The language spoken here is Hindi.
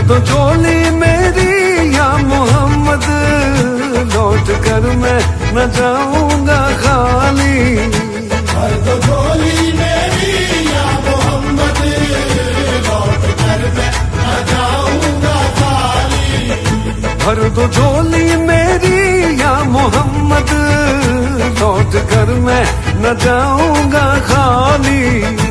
दो झोली मेरी या मोहम्मद, लौट कर मैं न जाऊंगा खाली। भर दो झोली मेरी या मोहम्मद, लौट कर मैं न जाऊंगा खाली। भर दो झोली मेरी या मोहम्मद, लौट कर मैं न जाऊंगा खाली।